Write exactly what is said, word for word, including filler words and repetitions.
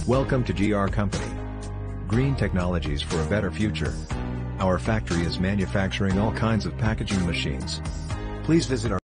Welcome to G R Company. Green technologies for a better future. Our factory is manufacturing all kinds of packaging machines. Please visit our